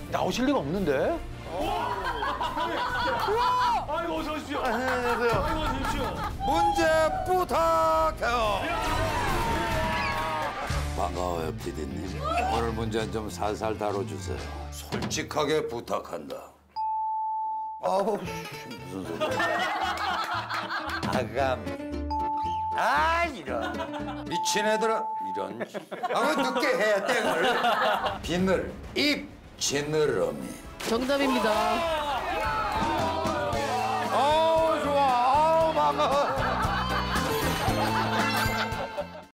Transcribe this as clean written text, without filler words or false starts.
나오실 리가 없는데? 아이고 어서 오십시오. 안녕하세요. 아이고 어서 오십시오. 문제 부탁해요. 반가워요, PD님. 오늘 문제는 좀 살살 다뤄주세요. 솔직하게 부탁한다. 아우, 무슨 소리야. 아감. 아, 이런. 미친 애들아. 이런. 아, 늦게 해야 땡을. 비늘, 입, 지느러미. 정답입니다. 아우, 좋아. 아우, 반가워.